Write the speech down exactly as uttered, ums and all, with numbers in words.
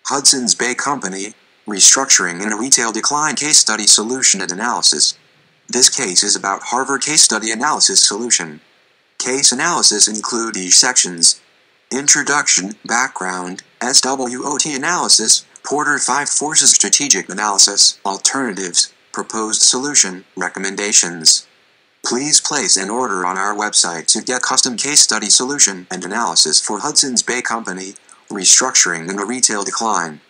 Hudson's Bay Company, Restructuring in a Retail Decline Case Study Solution and Analysis. This case is about Harvard Case Study Analysis Solution. Case analysis include these sections: Introduction, Background, SWOT analysis, Porter Five Forces Strategic Analysis, Alternatives, Proposed Solution, Recommendations. Please place an order on our website to get custom case study solution and analysis for Hudson's Bay Company, Restructuring in a Retail Decline.